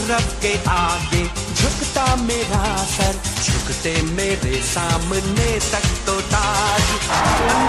रब के आगे झुकता मेरा सर, झुकते मेरे सामने तक तो ताज।